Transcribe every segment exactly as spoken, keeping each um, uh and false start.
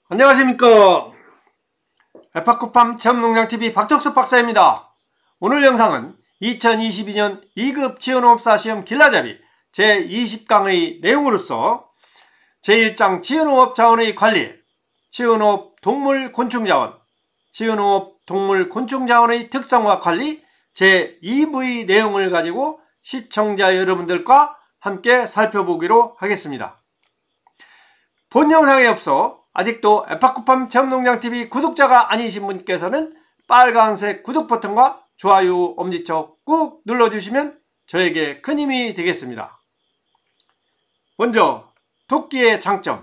안녕하십니까. 에파쿠팜 체험농장티비 박덕수 박사입니다. 오늘 영상은 이천이십이 년 이 급 지원호업사 시험 길라잡이 제이십 강의 내용으로서 제일 장 지원호업 자원의 관리, 지원호업 동물 곤충자원, 지원호업 동물 곤충자원의 특성과 관리 제이 부의 내용을 가지고 시청자 여러분들과 함께 살펴보기로 하겠습니다. 본 영상에 앞서 아직도 에파쿠팜 체험농장티비 구독자가 아니신 분께서는 빨간색 구독 버튼과 좋아요 엄지척 꾹 눌러주시면 저에게 큰 힘이 되겠습니다. 먼저 토끼의 장점.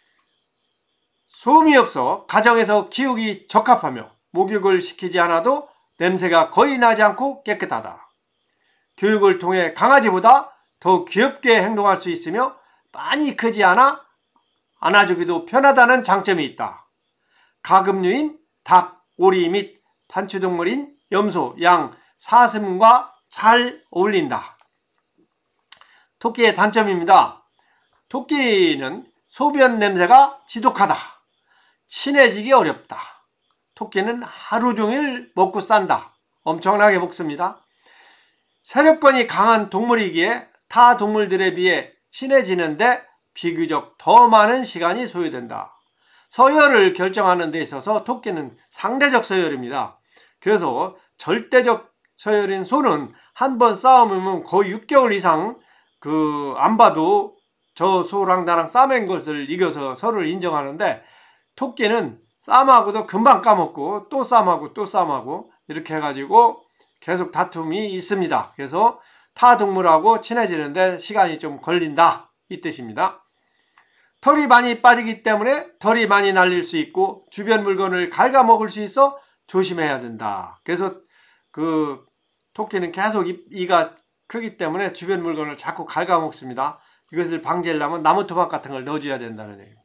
소음이 없어 가정에서 키우기 적합하며 목욕을 시키지 않아도 냄새가 거의 나지 않고 깨끗하다. 교육을 통해 강아지보다 더 귀엽게 행동할 수 있으며 많이 크지 않아 안아주기도 편하다는 장점이 있다. 가금류인 닭, 오리 및 반추동물인 염소, 양, 사슴과 잘 어울린다. 토끼의 단점입니다. 토끼는 소변 냄새가 지독하다. 친해지기 어렵다. 토끼는 하루 종일 먹고 싼다. 엄청나게 먹습니다. 세력권이 강한 동물이기에 타 동물들에 비해 친해지는데 비교적 더 많은 시간이 소요된다. 서열을 결정하는 데 있어서 토끼는 상대적 서열입니다. 그래서 절대적 서열인 소는 한 번 싸우면 거의 육 개월 이상 그 안 봐도 저 소랑 나랑 싸맨 것을 이겨서 서로를 인정하는데, 토끼는 싸움하고도 금방 까먹고 또 싸움하고 또 싸움하고 이렇게 해가지고 계속 다툼이 있습니다. 그래서 타 동물하고 친해지는데 시간이 좀 걸린다, 이 뜻입니다. 털이 많이 빠지기 때문에 털이 많이 날릴 수 있고 주변 물건을 갉아먹을 수 있어 조심해야 된다. 그래서 그 토끼는 계속 이가 크기 때문에 주변 물건을 자꾸 갉아먹습니다. 이것을 방지하려면 나무 토막 같은 걸 넣어줘야 된다는 얘기입니다.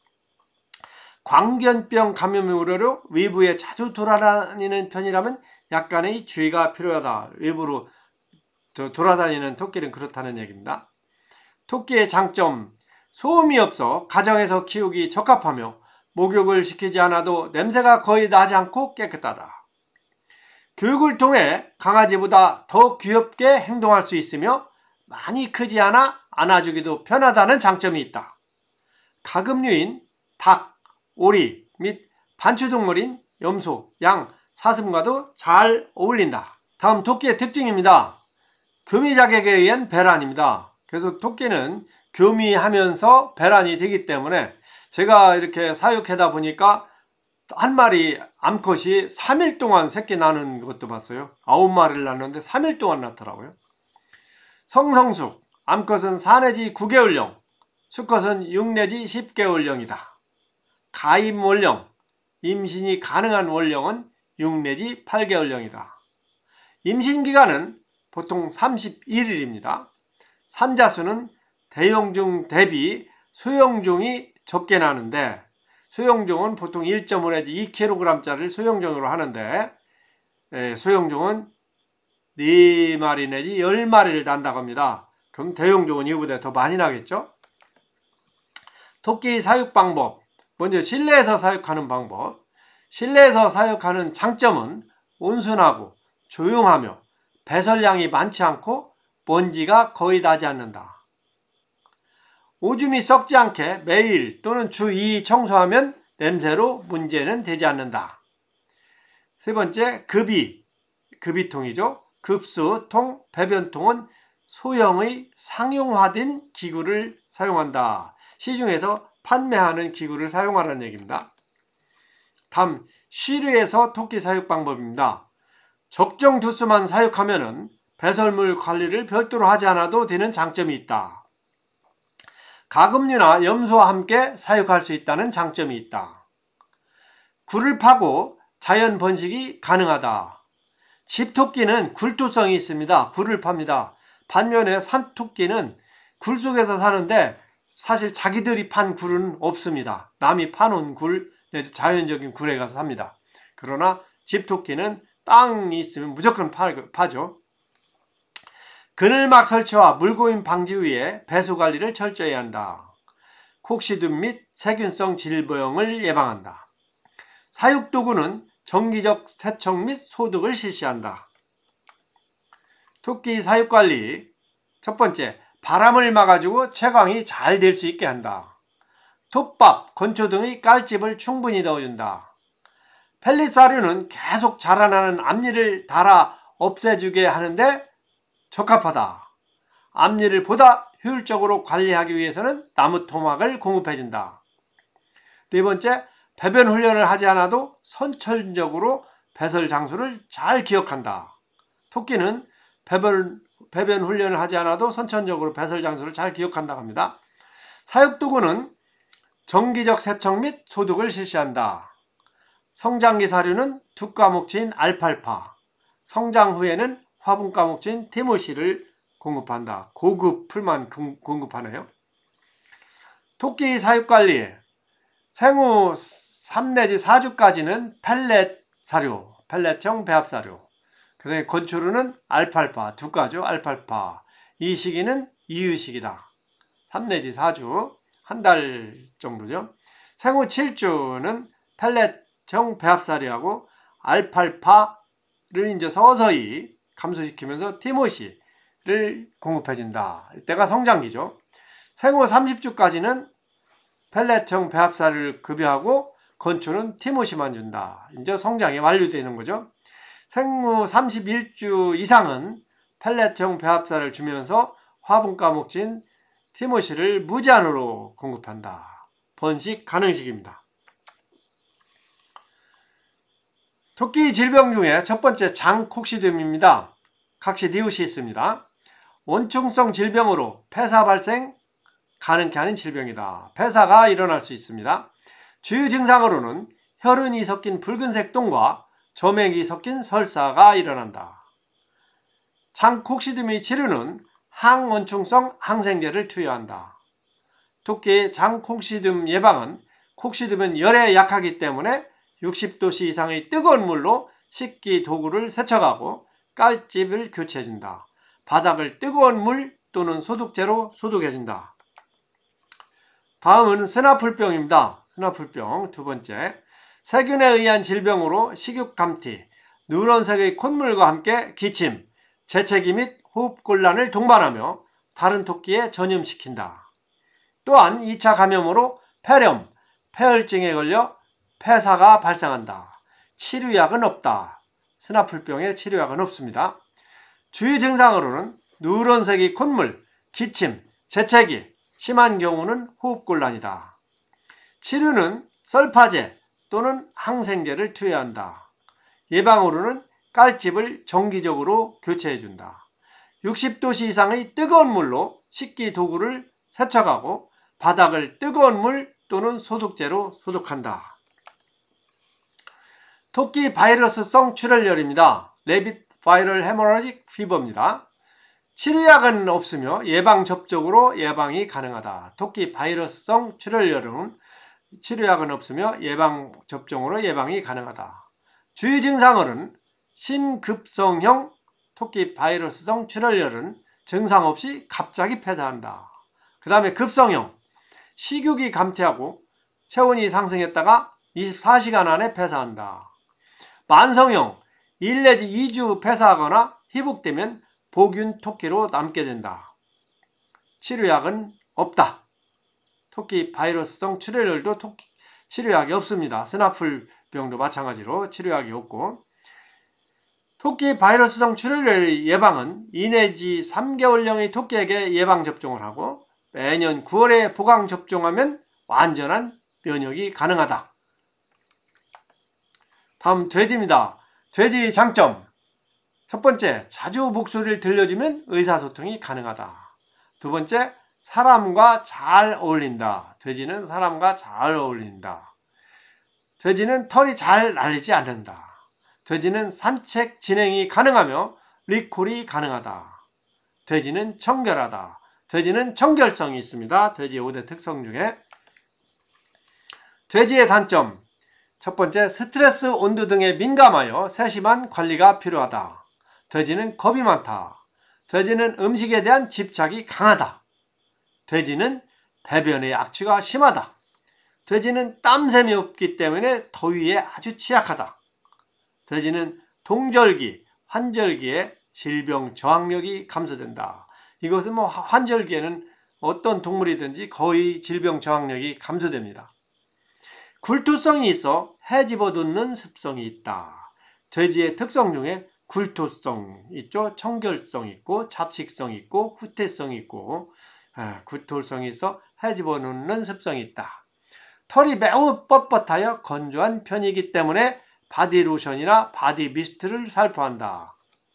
광견병 감염의 우려로 외부에 자주 돌아다니는 편이라면 약간의 주의가 필요하다. 외부로 저 돌아다니는 토끼는 그렇다는 얘기입니다. 토끼의 장점. 소음이 없어 가정에서 키우기 적합하며 목욕을 시키지 않아도 냄새가 거의 나지 않고 깨끗하다. 교육을 통해 강아지보다 더 귀엽게 행동할 수 있으며 많이 크지 않아 안아주기도 편하다는 장점이 있다. 가금류인 닭, 오리 및 반추동물인 염소, 양, 사슴과도 잘 어울린다. 다음 토끼의 특징입니다. 교미자객에 의한 배란입니다. 그래서 토끼는 교미하면서 배란이 되기 때문에 제가 이렇게 사육하다 보니까 한 마리 암컷이 삼 일 동안 새끼 낳는 것도 봤어요. 아홉 마리를 낳는데 삼 일 동안 낳더라고요. 성성숙. 암컷은 사 내지 구 개월령, 수컷은 육 내지 십 개월령이다. 가임 원령. 임신이 가능한 원령은 육 내지 팔 개월령이다. 임신 기간은 보통 삼십일 일입니다. 산자수는 대형종 대비 소형종이 적게 나는데, 소형종은 보통 일 점 오 내지 이 킬로그램짜리를 소형종으로 하는데, 예, 소형종은 네 마리 내지 열 마리를 난다고 합니다. 그럼 대형종은 이거보다 더 많이 나겠죠? 토끼 사육 방법. 먼저 실내에서 사육하는 방법. 실내에서 사육하는 장점은 온순하고 조용하며 배설량이 많지 않고 먼지가 거의 나지 않는다. 오줌이 썩지 않게 매일 또는 주 이 회 청소하면 냄새로 문제는 되지 않는다. 세 번째, 급이. 급이통이죠. 급수통, 배변통은 소형의 상용화된 기구를 사용한다. 시중에서 판매하는 기구를 사용하라는 얘기입니다. 다음, 쉬르에서 토끼 사육 방법입니다. 적정 두수만 사육하면 배설물 관리를 별도로 하지 않아도 되는 장점이 있다. 가금류나 염소와 함께 사육할 수 있다는 장점이 있다. 굴을 파고 자연 번식이 가능하다. 집토끼는 굴토성이 있습니다. 굴을 팝니다. 반면에 산토끼는 굴 속에서 사는데 사실 자기들이 판 굴은 없습니다. 남이 파놓은 굴, 자연적인 굴에 가서 삽니다. 그러나 집토끼는 땅이 있으면 무조건 파, 파죠. 그늘막 설치와 물고임 방지 위에 배수 관리를 철저히 한다. 콕시듬 및 세균성 질병을 예방한다. 사육도구는 정기적 세척 및 소독을 실시한다. 토끼 사육관리. 첫 번째, 바람을 막아주고 채광이 잘 될 수 있게 한다. 톱밥, 건초 등의 깔집을 충분히 넣어준다. 펠릿 사료는 계속 자라나는 앞니를 달아 없애주게 하는데 적합하다. 앞니를 보다 효율적으로 관리하기 위해서는 나무 토막을 공급해준다. 네 번째, 배변 훈련을 하지 않아도 선천적으로 배설 장소를 잘 기억한다. 토끼는 배변, 배변 훈련을 하지 않아도 선천적으로 배설 장소를 잘 기억한다고 합니다. 사육도구는 정기적 세척 및 소독을 실시한다. 성장기 사료는 두가목치인 알팔파, 성장 후에는 화분가목치인 티모시를 공급한다. 고급 풀만 공급하네요. 토끼 사육관리. 생후 삼 내지 사 주까지는 펠렛 사료, 펠렛형 배합사료. 그 다음에 건초류는 알팔파, 두가죠. 알팔파. 이 시기는 이유식이다. 삼 내지 사 주, 한 달 정도죠. 생후 칠 주는 펠렛형 배합사료하고 알팔파를 이제 서서히 감소시키면서 티모시를 공급해준다. 이때가 성장기죠. 생후 삼십 주까지는 펠렛형 배합사료를 급여하고 건초는 티모시만 준다. 이제 성장이 완료되는 거죠. 생후 삼십일 주 이상은 펠렛형 배합사를 주면서 화분가목진 티모시를 무제한으로 공급한다. 번식 가능식입니다. 토끼 질병 중에 첫 번째 장콕시듬입니다. 각시디우시 있습니다. 원충성 질병으로 폐사 발생 가능케 하는 질병이다. 폐사가 일어날 수 있습니다. 주요 증상으로는 혈흔이 섞인 붉은색 똥과 점액이 섞인 설사가 일어난다. 장콕시듬의 치료는 항원충성 항생제를 투여한다. 토끼의 장콕시듬 예방은 콕시듬은 열에 약하기 때문에 육십 도씨 이상의 뜨거운 물로 식기 도구를 세척하고 깔집을 교체해준다. 바닥을 뜨거운 물 또는 소독제로 소독해준다. 다음은 스나풀병입니다. 스나풀병 두 번째, 세균에 의한 질병으로 식욕감퇴, 누런색의 콧물과 함께 기침, 재채기 및 호흡곤란을 동반하며 다른 토끼에 전염시킨다. 또한 이 차 감염으로 폐렴, 폐혈증에 걸려 폐사가 발생한다. 치료약은 없다. 스나풀병의 치료약은 없습니다. 주요 증상으로는 누런색의 콧물, 기침, 재채기, 심한 경우는 호흡곤란이다. 치료는 썰파제 또는 항생제를 투여한다. 예방으로는 깔집을 정기적으로 교체해준다. 육십 도씨 이상의 뜨거운 물로 식기 도구를 세척하고 바닥을 뜨거운 물 또는 소독제로 소독한다. 토끼 바이러스성 출혈열입니다. 레빗 바이럴 헤모라직 피버입니다. 치료약은 없으며 예방접종으로 예방이 가능하다. 토끼 바이러스성 출혈열은 치료약은 없으며 예방접종으로 예방이 가능하다. 주요 증상으로는 심급성형 토끼 바이러스성 출혈열은 증상 없이 갑자기 폐사한다. 그 다음에 급성형, 식욕이 감퇴하고 체온이 상승했다가 이십사 시간 안에 폐사한다. 만성형, 일 내지 이 주 폐사하거나 희복되면 복균 토끼로 남게 된다. 치료약은 없다. 토끼 바이러스성 출혈열도 토끼, 치료약이 없습니다. 스나풀병도 마찬가지로 치료약이 없고, 토끼 바이러스성 출혈열 예방은 이 내지 삼 개월령의 토끼에게 예방접종을 하고 매년 구월에 보강접종하면 완전한 면역이 가능하다. 다음 돼지입니다. 돼지 장점. 첫 번째, 자주 목소리를 들려주면 의사소통이 가능하다. 두 번째, 사람과 잘 어울린다. 돼지는 사람과 잘 어울린다. 돼지는 털이 잘 날리지 않는다. 돼지는 산책 진행이 가능하며 리콜이 가능하다. 돼지는 청결하다. 돼지는 청결성이 있습니다. 돼지의 오 대 특성 중에. 돼지의 단점. 첫 번째, 스트레스, 온도 등에 민감하여 세심한 관리가 필요하다. 돼지는 겁이 많다. 돼지는 음식에 대한 집착이 강하다. 돼지는 배변의 악취가 심하다. 돼지는 땀샘이 없기 때문에 더위에 아주 취약하다. 돼지는 동절기, 환절기에 질병 저항력이 감소된다. 이것은 뭐 환절기에는 어떤 동물이든지 거의 질병 저항력이 감소됩니다. 굴토성이 있어 해 집어넣는 습성이 있다. 돼지의 특성 중에 굴토성 있죠. 청결성 있고 잡식성 있고 후퇴성 있고 아, 굴토성이 있어 해 집어넣는 습성이 있다. 털이 매우 뻣뻣하여 건조한 편이기 때문에 바디로션이나 바디미스트를 살포한다.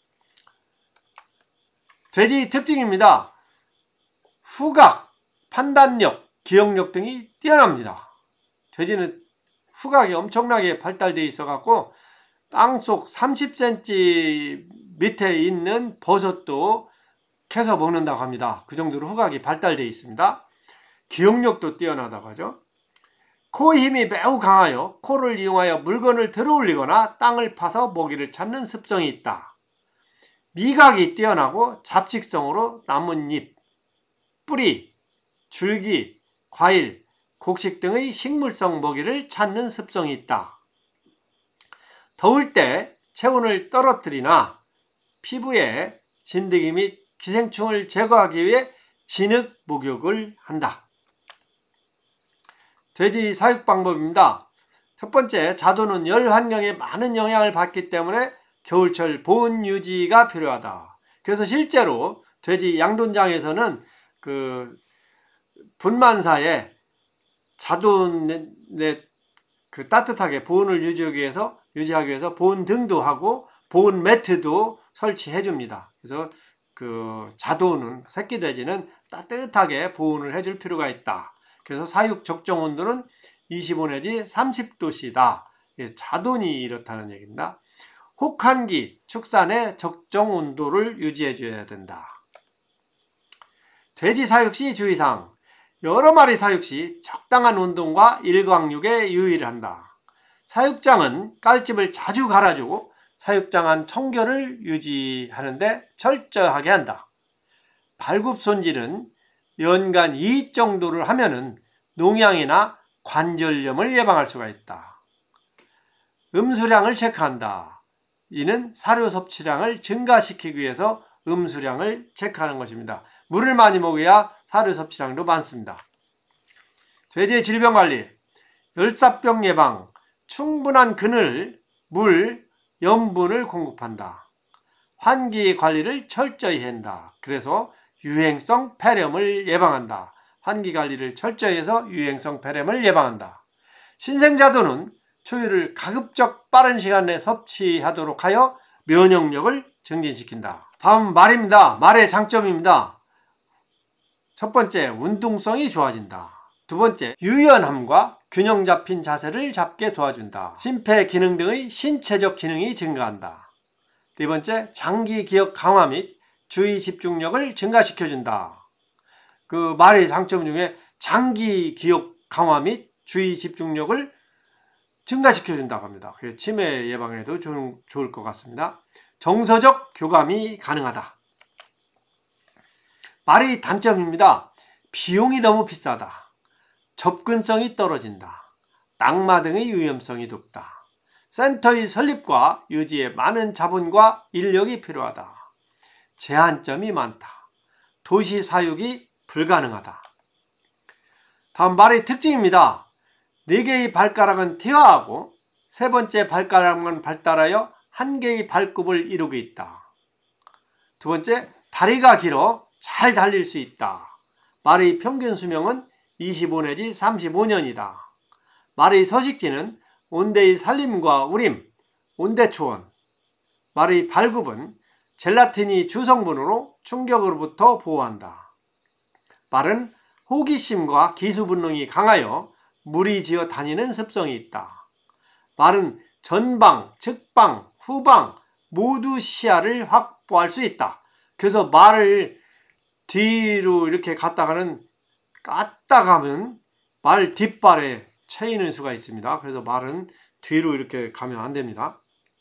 돼지 특징입니다. 후각, 판단력, 기억력 등이 뛰어납니다. 돼지는 후각이 엄청나게 발달되어 있어갖고 땅속 삼십 센티미터 밑에 있는 버섯도 캐서 먹는다고 합니다. 그 정도로 후각이 발달되어 있습니다. 기억력도 뛰어나다고 하죠. 코 힘이 매우 강하여 코를 이용하여 물건을 들어올리거나 땅을 파서 먹이를 찾는 습성이 있다. 미각이 뛰어나고 잡식성으로 나뭇잎, 뿌리, 줄기, 과일, 곡식 등의 식물성 먹이를 찾는 습성이 있다. 더울 때 체온을 떨어뜨리나 피부에 진드기 및 기생충을 제거하기 위해 진흙 목욕을 한다. 돼지 사육 방법입니다. 첫 번째, 자도는 열 환경에 많은 영향을 받기 때문에 겨울철 보온 유지가 필요하다. 그래서 실제로 돼지 양돈장에서는 그 분만사에 자돈에 그 따뜻하게 보온을 유지하기 위해서 유지하기 위해서 보온 등도 하고 보온 매트도 설치해 줍니다. 그래서 그 자도는 새끼 돼지는 따뜻하게 보온을 해줄 필요가 있다. 그래서 사육 적정 온도는 이십오 내지 삼십 도씨다. 자돈이 이렇다는 얘기입니다. 혹한기, 축산의 적정 온도를 유지해 줘야 된다. 돼지 사육 시 주의사항. 여러 마리 사육 시 적당한 운동과 일광욕에 유의를 한다. 사육장은 깔집을 자주 갈아주고 사육장 안 청결을 유지하는데 철저하게 한다. 발굽 손질은 연간 이 회 정도를 하면은 농양이나 관절염을 예방할 수가 있다. 음수량을 체크한다. 이는 사료 섭취량을 증가시키기 위해서 음수량을 체크하는 것입니다. 물을 많이 먹어야 사료 섭취량도 많습니다. 돼지의 질병관리, 열사병 예방, 충분한 그늘, 물, 염분을 공급한다. 환기 관리를 철저히 한다. 그래서 유행성 폐렴을 예방한다. 환기 관리를 철저히 해서 유행성 폐렴을 예방한다. 신생자도는 초유를 가급적 빠른 시간 내에 섭취하도록 하여 면역력을 증진시킨다. 다음 말입니다. 말의 장점입니다. 첫 번째, 운동성이 좋아진다. 두 번째, 유연함과 균형 잡힌 자세를 잡게 도와준다. 심폐 기능 등의 신체적 기능이 증가한다. 네 번째, 장기 기억 강화 및 주의 집중력을 증가시켜준다. 그 말의 장점 중에 장기 기억 강화 및 주의 집중력을 증가시켜준다고 합니다. 치매 예방에도 좋은, 좋을 것 같습니다. 정서적 교감이 가능하다. 말의 단점입니다. 비용이 너무 비싸다. 접근성이 떨어진다. 낙마 등의 위험성이 높다. 센터의 설립과 유지에 많은 자본과 인력이 필요하다. 제한점이 많다. 도시 사육이 불가능하다. 다음 말의 특징입니다. 네 개의 발가락은 퇴화하고 세 번째 발가락만 발달하여 한 개의 발굽을 이루고 있다. 두 번째, 다리가 길어 잘 달릴 수 있다. 말의 평균 수명은 이십오 내지 삼십오 년이다. 말의 서식지는 온대의 산림과 우림, 온대초원. 말의 발굽은 젤라틴이 주성분으로 충격으로부터 보호한다. 말은 호기심과 기수분능이 강하여 무리지어 다니는 습성이 있다. 말은 전방, 측방, 후방 모두 시야를 확보할 수 있다. 그래서 말을 뒤로 이렇게 갔다가는 깠다 가면 말 뒷발에 채이는 수가 있습니다. 그래서 말은 뒤로 이렇게 가면 안 됩니다.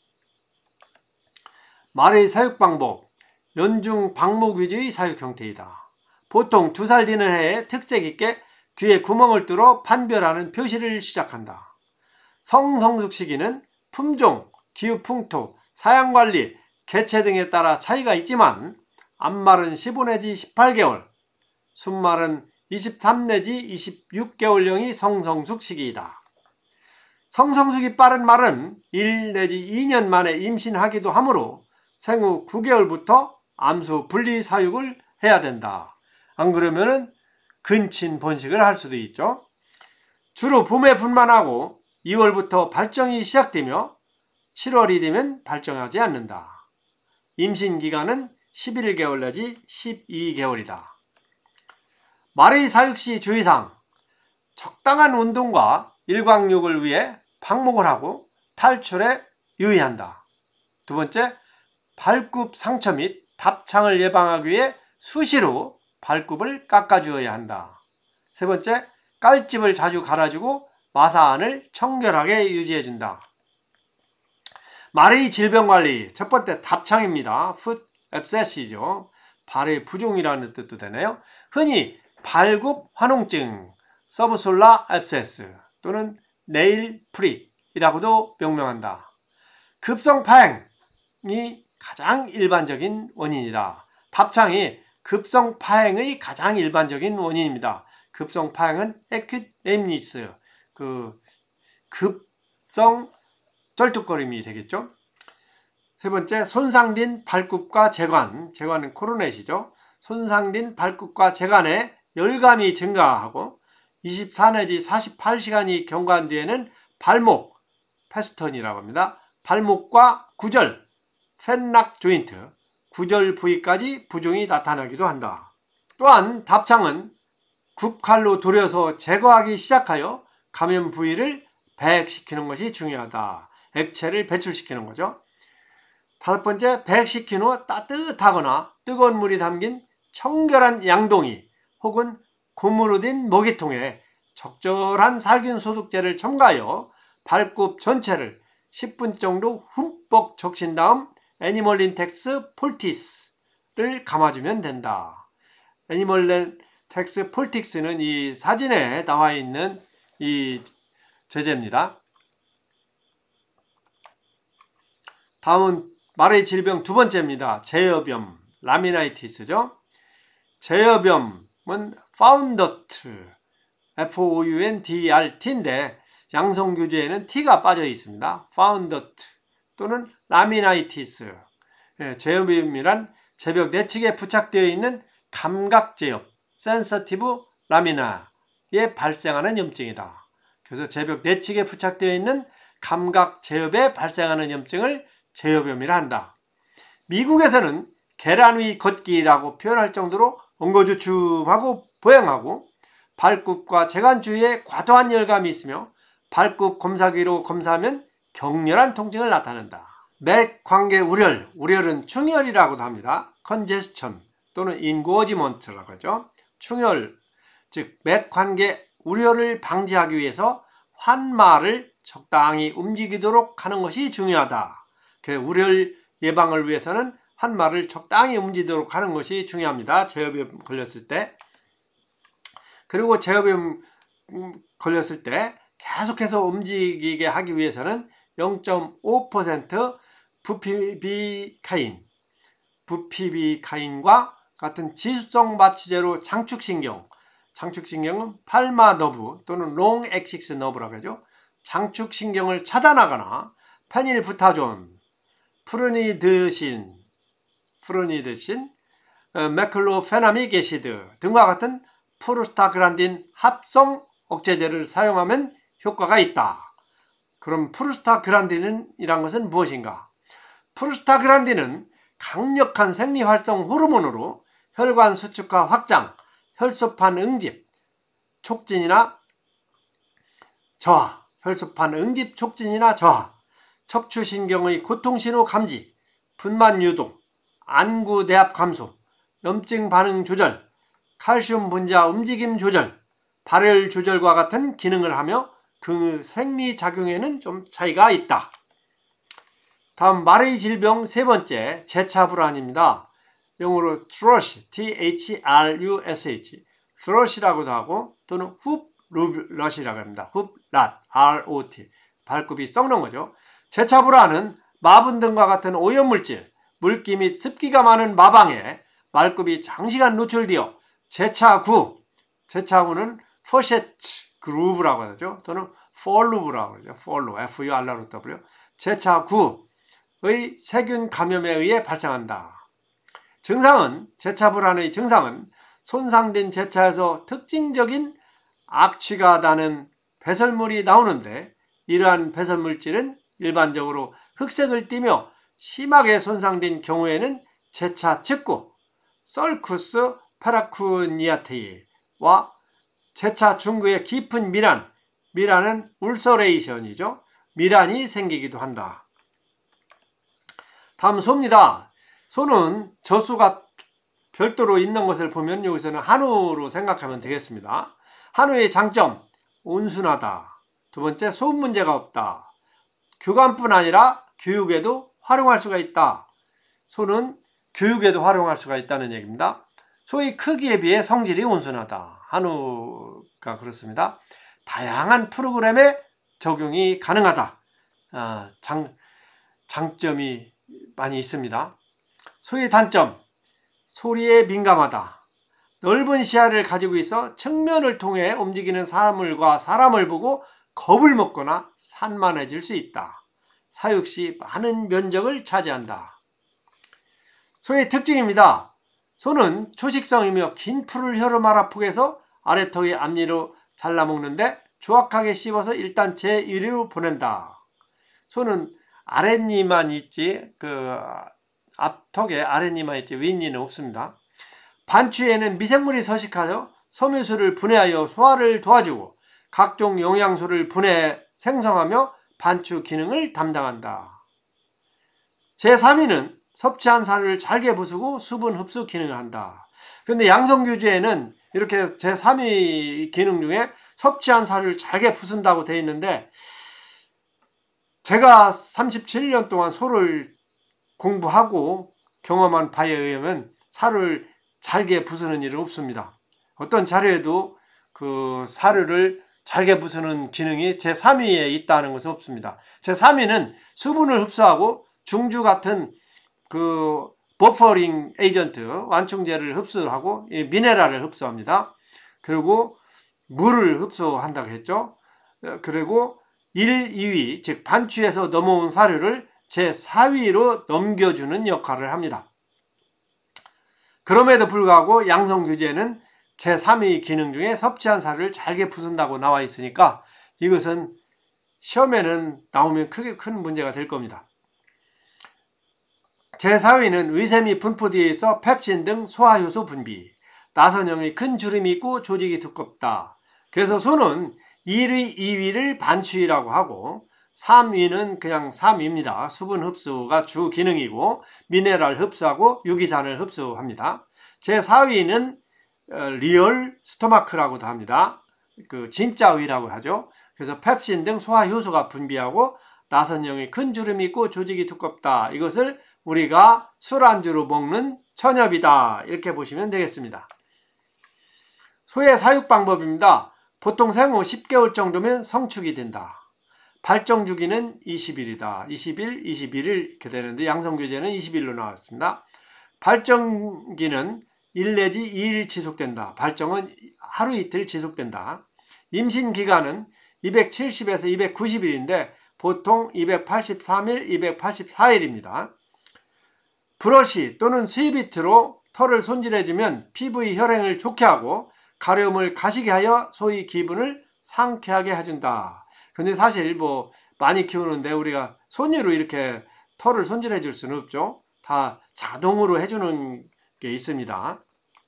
말의 사육 방법, 연중 방목 위주의 사육 형태이다. 보통 두 살 되는 해에 특색 있게 귀에 구멍을 뚫어 판별하는 표시를 시작한다. 성성숙 시기는 품종, 기후풍토, 사양관리, 개체 등에 따라 차이가 있지만 암말은 십오 내지 십팔 개월, 순말은 이십삼 내지 이십육 개월령이 성성숙 시기이다. 성성숙이 빠른 말은 일 내지 이 년 만에 임신하기도 하므로 생후 구 개월부터 암수 분리 사육을 해야 된다. 안 그러면은 근친 번식을 할 수도 있죠. 주로 봄에 분만하고 이월부터 발정이 시작되며 칠월이 되면 발정하지 않는다. 임신 기간은 십일 개월 내지 십이 개월이다. 말의 사육 시 주의사항. 적당한 운동과 일광욕을 위해 방목을 하고 탈출에 유의한다. 두 번째, 발굽 상처 및 답창을 예방하기 위해 수시로 발굽을 깎아주어야 한다. 세 번째, 깔집을 자주 갈아주고 마사안을 청결하게 유지해준다. 말의 질병관리. 첫 번째, 답창입니다. 풋 앱세시죠. 발의 부종이라는 뜻도 되네요. 흔히 발굽 환웅증, 서브솔라 앱세스 또는 네일 프릭이라고도 명명한다. 급성 파행이 가장 일반적인 원인이다. 답창이 급성 파행의 가장 일반적인 원인입니다. 급성 파행은 acute lameness, 그 급성 쩔뚝거림이 되겠죠. 세 번째, 손상된 발굽과 재관, 재관은 코로넷이죠. 손상된 발굽과 재관에 열감이 증가하고 이십사 내지 사십팔 시간이 경과한 뒤에는 발목, 패스턴이라고 합니다. 발목과 구절, 팻락 조인트, 구절 부위까지 부종이 나타나기도 한다. 또한 답창은 굽칼로 도려서 제거하기 시작하여 감염 부위를 배액시키는 것이 중요하다. 액체를 배출시키는 거죠. 다섯 번째, 배액시킨 후 따뜻하거나 뜨거운 물이 담긴 청결한 양동이 혹은 고무로 된 먹이통에 적절한 살균 소독제를 첨가하여 발굽 전체를 십 분 정도 흠뻑 적신 다음 애니멀린텍스 폴티스를 감아주면 된다. 애니멀린텍스 폴틱스는 이 사진에 나와 있는 이 제제입니다. 다음은 말의 질병 두 번째입니다. 제여병, 라미나이티스죠. 제여병은 파운더트, 에프 오 유 엔 디 알 티인데 양성교재에는 T가 빠져 있습니다. 파운더트 또는 라미나이티스. 예, 제여병이란 제벽 내측에 부착되어 있는 감각제엽, 센서티브 라미나에 발생하는 염증이다. 그래서 제벽 내측에 부착되어 있는 감각제엽에 발생하는 염증을 제여병이라 한다. 미국에서는 계란 위 걷기라고 표현할 정도로 엉거주춤하고 보행하고 발굽과 재관 주위에 과도한 열감이 있으며 발굽 검사기로 검사하면 격렬한 통증을 나타낸다. 맥 관계 우렬, 우렬은 충혈이라고도 합니다. 컨제스천 또는 인고어지먼트라고 하죠. 충혈, 즉 맥 관계 우렬을 방지하기 위해서 환마를 적당히 움직이도록 하는 것이 중요하다. 그 우렬 예방을 위해서는 환마를 적당히 움직이도록 하는 것이 중요합니다. 제여병 걸렸을 때. 그리고 제여병 걸렸을 때 계속해서 움직이게 하기 위해서는 영 점 오 퍼센트 부피비카인, 부피비카인과 같은 지수성 마취제로 장축신경, 장축신경은 팔마 너브 또는 롱 엑식스 너브라고 하죠. 장축신경을 차단하거나 페닐부타존, 프루니드신, 프루니드신, 메클로페나믹 애시드 등과 같은 프로스타그란딘 합성 억제제를 사용하면 효과가 있다. 그럼 프로스타그란딘이란 것은 무엇인가? 프로스타그란딘은 강력한 생리활성 호르몬으로 혈관 수축과 확장, 혈소판 응집, 촉진이나 저하, 혈소판 응집 촉진이나 저하, 척추신경의 고통신호 감지, 분만 유동, 안구 내압 감소, 염증 반응 조절, 칼슘 분자 움직임 조절, 발열 조절과 같은 기능을 하며 그 생리작용에는 좀 차이가 있다. 다음 말의 질병 세 번째, 제차불안입니다. 영어로 thrush, T H R U S H, thrush라고도 하고 또는 훅롯이라고 합니다. 훅랏, 알 오 티. 발굽이 썩는 거죠. 제차 불안은 마분 등과 같은 오염물질, 물기 및 습기가 많은 마방에 말굽이 장시간 노출되어 제차구, 제차구는 포셰트 그루브라고 하죠. 또는 폴루브라고 하죠. 폴루, 에프 유 알 알 더블유. 제차구의 세균 감염에 의해 발생한다. 증상은, 제차 불안의 증상은 손상된 제차에서 특징적인 악취가 나는 배설물이 나오는데, 이러한 배설물질은 일반적으로 흑색을 띠며 심하게 손상된 경우에는 제차 측구, 썰쿠스 파라쿠니아테이와 제차 중구의 깊은 미란, 미란은 울서레이션이죠. 미란이 생기기도 한다. 다음 소입니다. 소는 젖소가 별도로 있는 것을 보면 여기서는 한우로 생각하면 되겠습니다. 한우의 장점, 온순하다. 두 번째, 소음 문제가 없다. 교감뿐 아니라 교육에도 활용할 수가 있다. 소는 교육에도 활용할 수가 있다는 얘기입니다. 소의 크기에 비해 성질이 온순하다. 한우가 그렇습니다. 다양한 프로그램에 적용이 가능하다. 아, 장, 장점이 많이 있습니다. 소의 단점, 소리에 민감하다. 넓은 시야를 가지고 있어 측면을 통해 움직이는 사물과 사람을 보고 겁을 먹거나 산만해질 수 있다. 사육 시 많은 면적을 차지한다. 소의 특징입니다. 소는 초식성이며 긴 풀을 혀로 말아프게서 아래턱의 앞니로 잘라먹는데 조악하게 씹어서 일단 제일 위로 보낸다. 소는 아랫니만 있지, 그 앞턱에 아랫니만 있지 윗니는 없습니다. 반추에는 미생물이 서식하여 섬유수를 분해하여 소화를 도와주고 각종 영양소를 분해 생성하며 반추 기능을 담당한다. 제삼 위는 섭취한 살을 잘게 부수고 수분 흡수 기능을 한다. 그런데 양성규제에는 이렇게 제삼 위 기능 중에 섭취한 살을 잘게 부순다고 되어 있는데, 제가 삼십칠 년 동안 소를 공부하고 경험한 바에 의하면 살을 잘게 부수는 일은 없습니다. 어떤 자료에도 그 사료를 잘게 부수는 기능이 제삼 위에 있다는 것은 없습니다. 제삼 위는 수분을 흡수하고 중주 같은 그 버퍼링 에이전트, 완충제를 흡수하고 미네랄을 흡수합니다. 그리고 물을 흡수한다고 했죠. 그리고 일, 이 위, 즉 반추에서 넘어온 사료를 제사 위로 넘겨주는 역할을 합니다. 그럼에도 불구하고 양성규제는 제삼 위 기능 중에 섭취한 사료를 잘게 부순다고 나와 있으니까 이것은 시험에는 나오면 크게 큰 문제가 될 겁니다. 제사 위는 의샘이 분포되어 있어 펩신 등 소화효소 분비, 나선형의 큰 주름이 있고 조직이 두껍다. 그래서 소는 일 위, 이 위를 반추위라고 하고 삼 위는 그냥 삼 위입니다. 수분 흡수가 주 기능이고 미네랄 흡수하고 유기산을 흡수합니다. 제사 위는 리얼 스토마크라고도 합니다. 그 진짜 위라고 하죠. 그래서 펩신 등 소화효소가 분비하고 나선형의 큰 주름이 있고 조직이 두껍다. 이것을 우리가 술안주로 먹는 천엽이다. 이렇게 보시면 되겠습니다. 소의 사육 방법입니다. 보통 생후 십 개월 정도면 성축이 된다. 발정 주기는 이십 일이다. 이십 일, 이십일 일 이렇게 되는데 양성규제는 이십 일로 나왔습니다. 발정기는 일 내지 이 일 지속된다. 발정은 하루 이틀 지속된다. 임신 기간은 이백칠십에서 이백구십 일인데 보통 이백팔십삼 일, 이백팔십사 일입니다. 브러쉬 또는 스위비트로 털을 손질해주면 피부의 혈행을 좋게 하고 가려움을 가시게 하여 소의 기분을 상쾌하게 해준다. 근데 사실 뭐 많이 키우는데 우리가 손으로 이렇게 털을 손질해 줄 수는 없죠. 다 자동으로 해주는 게 있습니다.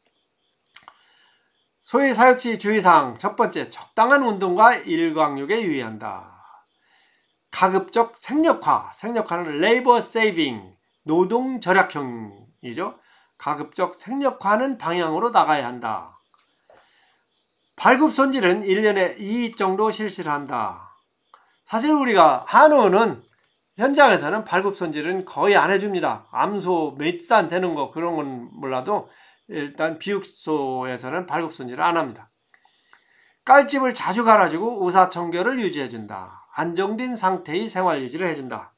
소의 사육시 주의사항 첫 번째, 적당한 운동과 일광욕에 유의한다. 가급적 생력화, 생력화는 레이버 세이빙, 노동 절약형이죠. 가급적 생력화하는 방향으로 나가야 한다. 발굽 손질은 일 년에 이 회 정도 실시를 한다. 사실 우리가 한우는 현장에서는 발굽 손질은 거의 안 해줍니다. 암소 몇 산 되는 거 그런 건 몰라도 일단 비육소에서는 발굽 손질을 안 합니다. 깔집을 자주 갈아주고 우사청결을 유지해준다. 안정된 상태의 생활 유지를 해준다.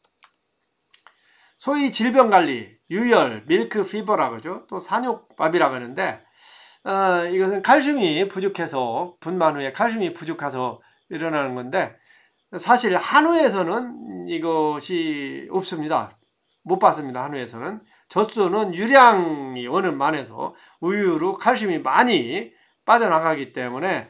소위 질병관리, 유열, 밀크 피버라고 하죠. 또 산욕밥이라고 하는데 어, 이것은 칼슘이 부족해서 분만 후에 칼슘이 부족해서 일어나는 건데 사실 한우에서는 이것이 없습니다. 못 봤습니다. 한우에서는. 젖소는 유량이 어느 만에서 우유로 칼슘이 많이 빠져나가기 때문에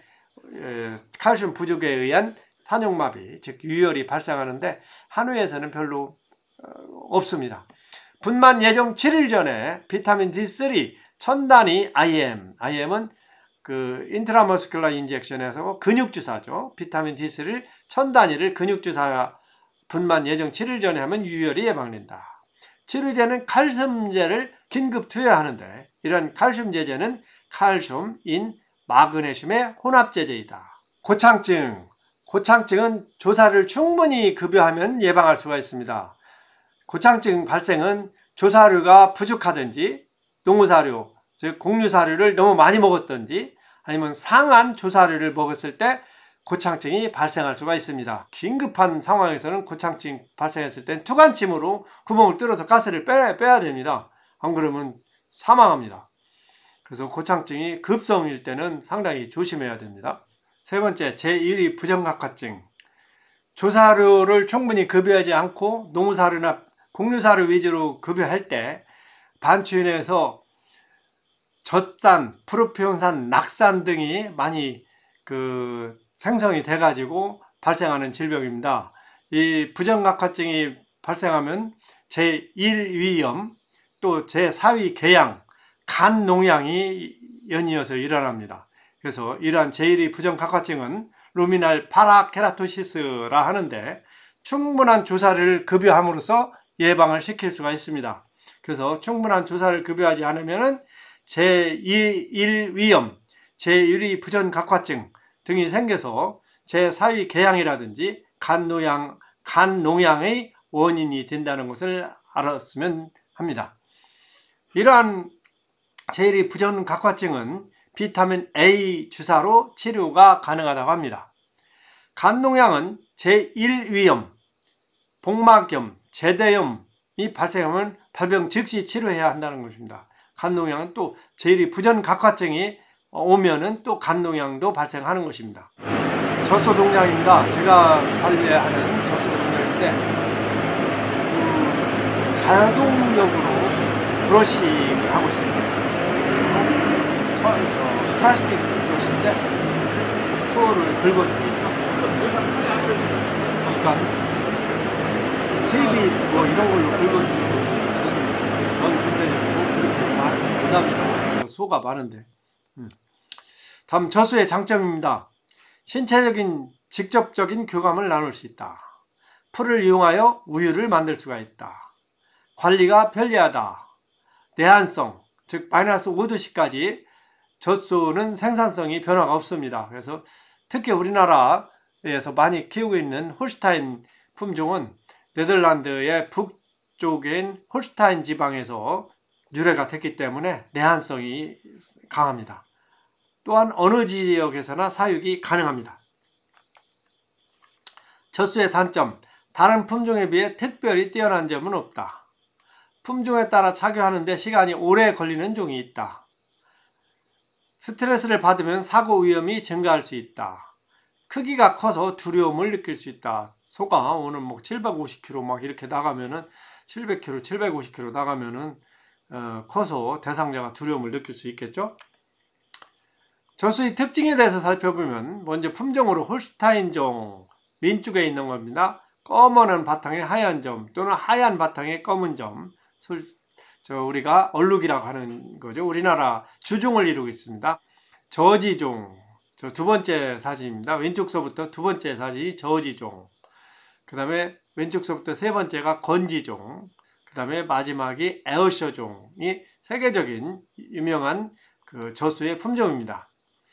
칼슘 부족에 의한 산욕마비, 즉 유열이 발생하는데 한우에서는 별로 없습니다. 분만 예정 칠 일 전에 비타민 디 쓰리 첨단위 아이엠, 아이엠은 그 인트라머스큘러 인젝션에서 근육주사죠. 비타민 디 쓰리 첨단위를 근육주사 분만 예정 칠 일 전에 하면 유열이 예방된다. 치료제는 칼슘제를 긴급 투여하는데 이런 칼슘제제는 칼슘, 인, 마그네슘의 혼합제제이다. 고창증, 고창증은 조사를 충분히 급여하면 예방할 수가 있습니다. 고창증 발생은 조사류가 부족하든지 농후사료, 즉 곡류사료를 너무 많이 먹었든지 아니면 상한 조사료를 먹었을 때 고창증이 발생할 수가 있습니다. 긴급한 상황에서는 고창증 발생했을 땐 투간침으로 구멍을 뚫어서 가스를 빼, 빼야 됩니다. 안 그러면 사망합니다. 그래서 고창증이 급성일 때는 상당히 조심해야 됩니다. 세 번째, 제일 위 부정각화증. 조사료를 충분히 급여하지 않고 농후사료나 곡류사료 위주로 급여할 때 반추인에서 젖산, 프로피온산, 낙산 등이 많이 그 생성이 돼 가지고 발생하는 질병입니다. 이 부정각화증이 발생하면 제일 위염, 또 제사 위 궤양, 간 농양이 연이어서 일어납니다. 그래서 이러한 제일 위 부정각화증은 루미날 파라케라토시스라 하는데 충분한 조사를 급여함으로써 예방을 시킬 수가 있습니다. 그래서 충분한 조사를 급여하지 않으면 제일 위염, 제일 위 부정각화증 등이 생겨서 제사 위 궤양이라든지 간농양, 간농양의 원인이 된다는 것을 알았으면 합니다. 이러한 제일 위 부정각화증은 비타민 에이 주사로 치료가 가능하다고 합니다. 간농양은 제일 위염, 복막염, 제대염이 발생하면 발병 즉시 치료해야 한다는 것입니다. 간농양은 또 제일 위 부정각화증이 오면은 또 간농양도 발생하는 것입니다. 젖소 동량입니다. 제가 관리하는 젖소 동량인데 음, 자동적으로 브러싱을 하고 있습니다. 저, 저, 플라스틱 브러쉬인데 코를 긁어줍니다. 그러니까 세입이 뭐 이런 걸로 긁어주고 전 근데 그렇게 많이 부담이다. 소가 많은데. 음. 다음 젖소의 장점입니다. 신체적인 직접적인 교감을 나눌 수 있다. 풀을 이용하여 우유를 만들 수가 있다. 관리가 편리하다. 내한성, 즉 마이너스 오 도씨까지 젖소는 생산성이 변화가 없습니다. 그래서 특히 우리나라에서 많이 키우고 있는 홀슈타인 품종은 네덜란드의 북쪽인 홀슈타인 지방에서 유래가 됐기 때문에 내한성이 강합니다. 또한 어느 지역에서나 사육이 가능합니다. 젖소의 단점, 다른 품종에 비해 특별히 뛰어난 점은 없다. 품종에 따라 착유하는데 시간이 오래 걸리는 종이 있다. 스트레스를 받으면 사고 위험이 증가할 수 있다. 크기가 커서 두려움을 느낄 수 있다. 소가 오늘 뭐 칠백오십 킬로그램 막 이렇게 나가면은 칠백 킬로그램, 칠백오십 킬로그램 나가면은 어, 커서 대상자가 두려움을 느낄 수 있겠죠. 젖소의 특징에 대해서 살펴보면 먼저 품종으로 홀슈타인종, 민쪽에 있는 겁니다. 검은 바탕에 하얀 점 또는 하얀 바탕에 검은 점, 솔, 저 우리가 얼룩이라고 하는 거죠. 우리나라 주종을 이루고 있습니다. 저지종, 저 두 번째 사진입니다. 왼쪽서부터 두 번째 사진이 저지종, 그 다음에 왼쪽서부터 세 번째가 건지종, 그 다음에 마지막이 에어셔종이 세계적인 유명한 그 젖소의 품종입니다.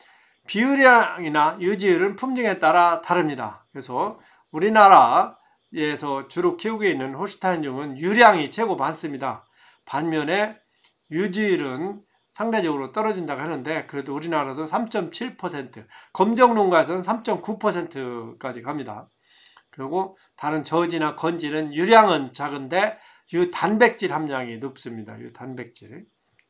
비유량이나 유지율은 품종에 따라 다릅니다. 그래서 우리나라에서 주로 키우고 있는 홀슈타인종은 유량이 최고 많습니다. 반면에 유지율은 상대적으로 떨어진다고 하는데 그래도 우리나라도 삼 점 칠 퍼센트, 검정 농가에서는 삼 점 구 퍼센트까지 갑니다. 그리고 다른 저지나 건지는 유량은 작은데 유단백질 함량이 높습니다. 유단백질.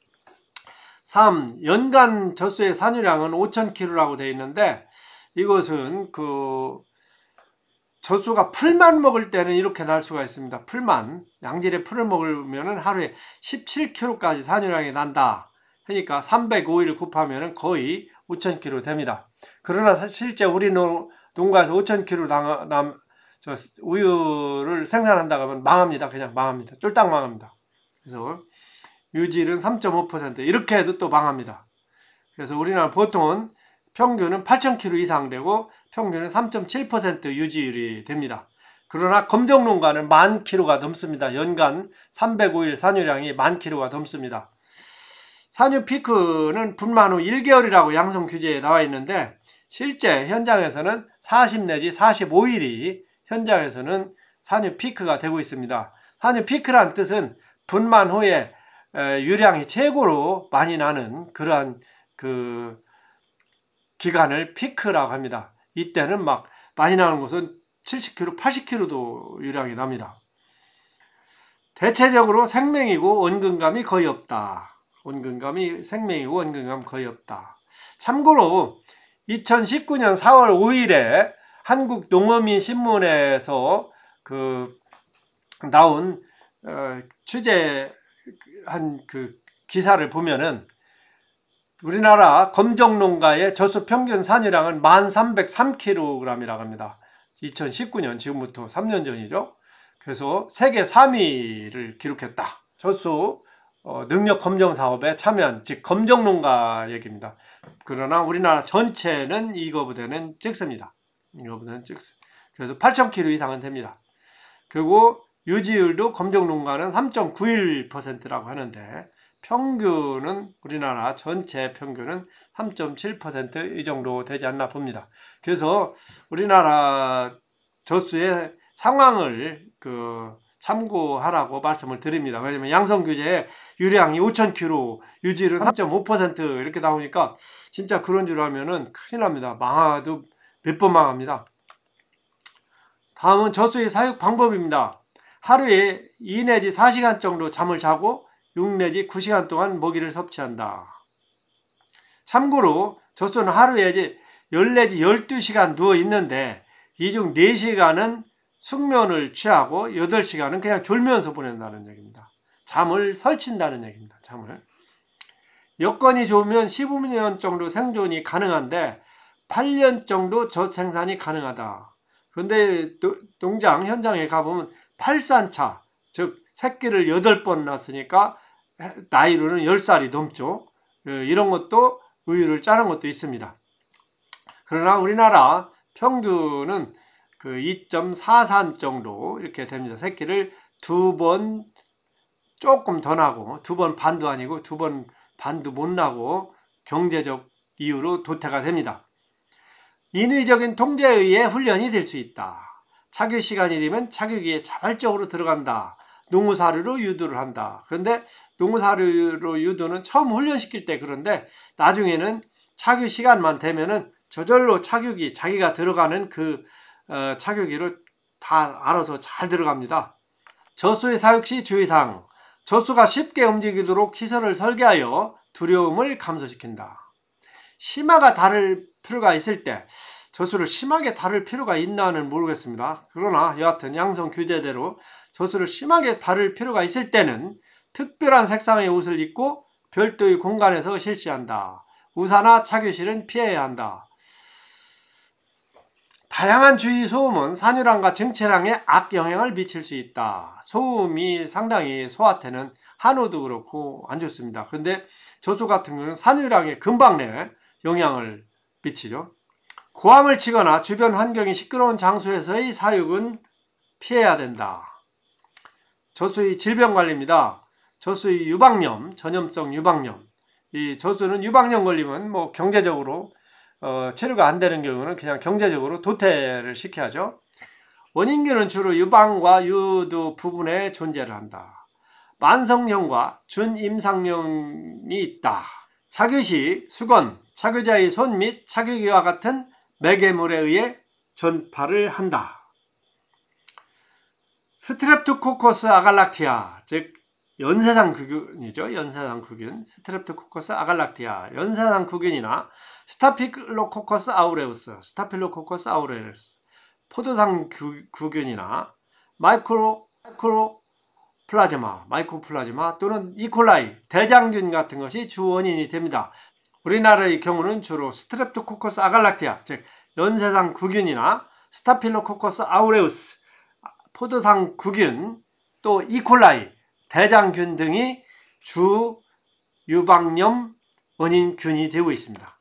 삼. 연간 젖소의 산유량은 오천 킬로그램라고 되어 있는데 이것은 그 젖소가 풀만 먹을 때는 이렇게 날 수가 있습니다. 풀만. 양질의 풀을 먹으면 하루에 십칠 킬로그램까지 산유량이 난다. 그러니까 삼백오 일 곱하면 거의 오천 킬로그램 됩니다. 그러나 실제 우리 농가에서 오천 킬로그램 남, 저 우유를 생산한다고 하면 망합니다. 그냥 망합니다. 쫄딱 망합니다. 그래서 유질은 삼 점 오 퍼센트 이렇게 해도 또 망합니다. 그래서 우리나라 보통은 평균은 팔천 킬로그램 이상 되고 평균은 삼 점 칠 퍼센트 유지율이 됩니다. 그러나 검정 농가는 만 킬로가 넘습니다. 연간 삼백오 일 산유량이 만 킬로가 넘습니다. 산유 피크는 분만 후 일 개월이라고 양성 규제에 나와 있는데 실제 현장에서는 사십 내지 사십오 일이 현장에서는 산유 피크가 되고 있습니다. 산유 피크란 뜻은 분만 후에 유량이 최고로 많이 나는 그러한 그 기간을 피크라고 합니다. 이때는 막 많이 나는 곳은 칠십 킬로그램, 팔십 킬로그램도 유량이 납니다. 대체적으로 생명이고 원근감이 거의 없다. 원근감이 생명이고 원근감 거의 없다. 참고로 이천십구 년 사월 오일에 한국농어민신문에서 그 나온 어, 취재한 그 기사를 보면은 우리나라 검정농가의 젖소 평균 산유량은 만 삼백삼 킬로그램이라고 합니다. 이천십구 년, 지금부터 삼 년 전이죠. 그래서 세계 삼 위를 기록했다. 젖소 어, 능력 검정 사업에 참여한, 즉 검정농가 얘기입니다. 그러나 우리나라 전체는 이거보다는 적습니다. 이거보다는 적습니다. 그래서 팔천 킬로그램 이상은 됩니다. 그리고 유지율도 검정농가는 삼 점 구일 퍼센트라고 하는데 평균은 우리나라 전체 평균은 삼 점 칠 퍼센트 이 정도 되지 않나 봅니다. 그래서 우리나라 젖소의 상황을 그 참고하라고 말씀을 드립니다. 왜냐면 양성 규제에 유량이 오천 킬로그램, 유지율은 삼 점 오 퍼센트 이렇게 나오니까 진짜 그런 줄 알면은 큰일 납니다. 망해도 몇 번 망합니다. 다음은 젖소의 사육 방법입니다. 하루에 이 내지 사 시간 정도 잠을 자고 육 내지 구 시간 동안 먹이를 섭취한다. 참고로 젖소는 하루에 이제 십 내지 열두 시간 누워 있는데 이 중 네 시간은 숙면을 취하고 여덟 시간은 그냥 졸면서 보낸다는 얘기입니다. 잠을 설친다는 얘기입니다. 잠을. 여건이 좋으면 십오 년 정도 생존이 가능한데 팔 년 정도 젖생산이 가능하다. 그런데 농장 현장에 가보면 팔산차, 즉 새끼를 여덟 번 낳았으니까 나이로는 열 살이 넘죠. 이런 것도 우유를 짜는 것도 있습니다. 그러나 우리나라 평균은 그 이 점 사삼 정도 이렇게 됩니다. 새끼를 두 번 조금 더 나고, 두 번 반도 아니고 두 번 반도 못 나고 경제적 이유로 도태가 됩니다. 인위적인 통제에 의해 훈련이 될 수 있다. 착육 시간이 되면 착육기에 자발적으로 들어간다. 농우사료로 유도를 한다. 그런데 농우사료로 유도는 처음 훈련시킬 때 그런데 나중에는 착육 시간만 되면은 저절로 착육이 자기가 들어가는 그 어, 착육기로 다 알아서 잘 들어갑니다. 젖소의 사육 시 주의사항. 젖소가 쉽게 움직이도록 시설을 설계하여 두려움을 감소시킨다. 심화가 다를 필요가 있을 때 젖소를 심하게 다룰 필요가 있나는 모르겠습니다. 그러나 여하튼 양성 규제대로 젖소를 심하게 다룰 필요가 있을 때는 특별한 색상의 옷을 입고 별도의 공간에서 실시한다. 우사나 착유실은 피해야 한다. 다양한 주위 소음은 산유량과 증체량에 악영향을 미칠 수 있다. 소음이 상당히 소한테는 한우도 그렇고 안 좋습니다. 그런데 젖소 같은 경우는 산유량에 금방 내 영향을 미치죠. 고함을 치거나 주변 환경이 시끄러운 장소에서의 사육은 피해야 된다. 젖소의 질병관리입니다. 젖소의 유방염, 전염성 유방염. 이 젖소는 유방염 걸리면 뭐 경제적으로 어, 치료가 안 되는 경우는 그냥 경제적으로 도태를 시켜야죠. 원인균은 주로 유방과 유두 부분에 존재를 한다. 만성염과 준임상염이 있다. 착유 시 수건, 착유자의 손 및 착유기와 같은 매개물에 의해 전파를 한다. 스트랩토코커스 아갈락티아, 즉 연쇄상구균이죠. 연쇄상구균, 스트랩토코커스 아갈락티아, 연쇄상구균이나 스타필로코커스 아우레우스, 스타필로코커스 아우레우스, 포도상구균이나 마이크로, 마이크로 플라즈마, 마이코플라즈마 또는 이콜라이, 대장균 같은 것이 주 원인이 됩니다. 우리나라의 경우는 주로 스트랩토코커스 아갈락티아, 즉 연쇄상구균이나 스타필로코커스 아우레우스, 포도상구균, 또 이콜라이, 대장균 등이 주 유방염 원인균이 되고 있습니다.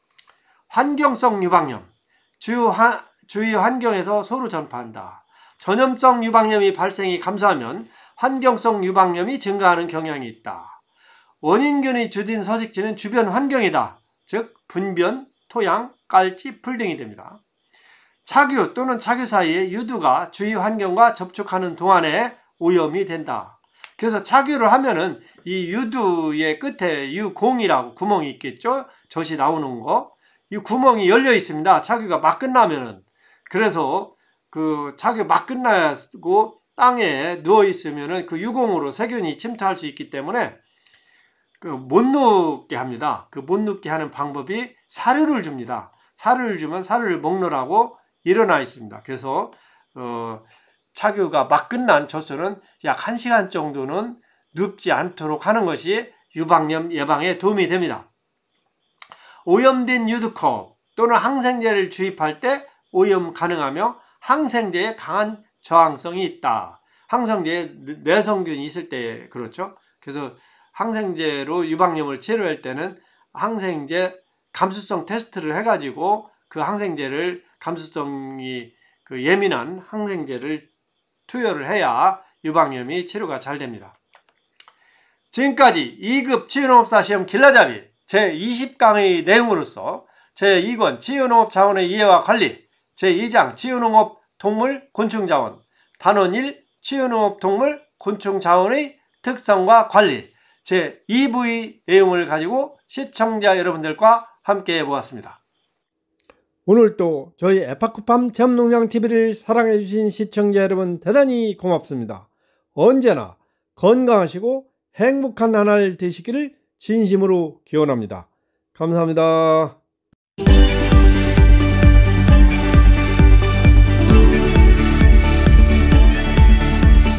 환경성 유방염, 주 하, 주위 환경에서 서로 전파한다. 전염성 유방염이 발생이 감소하면 환경성 유방염이 증가하는 경향이 있다. 원인균이 주된 서식지는 주변 환경이다. 즉 분변, 토양, 깔치, 풀 등이 됩니다. 착유 또는 착유 사이에 유두가 주위 환경과 접촉하는 동안에 오염이 된다. 그래서 착유를 하면은 이 유두의 끝에 유공이라고 구멍이 있겠죠? 젖이 나오는 거. 이 구멍이 열려 있습니다. 착유가 막 끝나면은. 그래서 그 착유 막 끝나고 땅에 누워 있으면은 그 유공으로 세균이 침투할 수 있기 때문에 그 못 눕게 합니다. 그 못 눕게 하는 방법이 사료를 줍니다. 사료를 주면 사료를 먹느라고 일어나 있습니다. 그래서 어, 착유가 막 끝난 젖소는 약 한 시간 정도는 눕지 않도록 하는 것이 유방염 예방에 도움이 됩니다. 오염된 유두컵 또는 항생제를 주입할 때 오염 가능하며 항생제에 강한 저항성이 있다. 항생제에 내성균이 있을 때 그렇죠. 그래서 항생제로 유방염을 치료할 때는 항생제 감수성 테스트를 해가지고 그 항생제를 감수성이 그 예민한 항생제를 투여를 해야 유방염이 치료가 잘 됩니다. 지금까지 이 급 치유농업사 시험 길라잡이 제이십 강의 내용으로서 제이 권 치유농업 자원의 이해와 관리, 제이 장 치유농업 동물 곤충자원, 단원 일 치유농업 동물 곤충자원의 특성과 관리, 제이 부의 내용을 가지고 시청자 여러분들과 함께 해보았습니다. 오늘도 저희 에파쿠팜 체험농장티비를 사랑해주신 시청자 여러분 대단히 고맙습니다. 언제나 건강하시고 행복한 한 알 되시기를 진심으로 기원합니다. 감사합니다.